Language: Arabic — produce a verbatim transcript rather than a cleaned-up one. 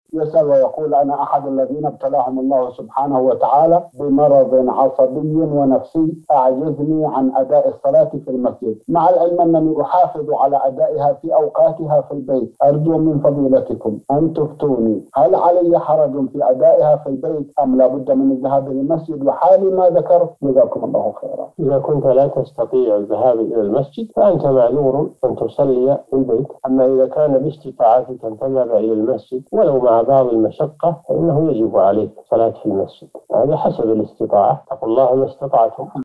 يسأل ويقول أنا أحد الذين ابتلاهم الله سبحانه وتعالى بمرض عصبي ونفسي أعجزني عن أداء الصلاة في المسجد، مع العلم أنني أحافظ على أدائها في أوقاتها في البيت. أرجو من فضيلتكم أن تفتوني، هل علي حرج في أدائها في البيت أم لا بد من الذهاب للمسجد وحالي ما ذكرت؟ جزاكم الله خيرا. إذا كنت لا تستطيع الذهاب إلى المسجد فأنت معذور أن تصلي في البيت. أما إذا كان باستطاعتك أن تذهب إلى المسجد ولو مع بعض المشقة فإنه يجب عليك الصلاة في المسجد، هذا حسب الاستطاعة. اتقوا الله ما استطعتم.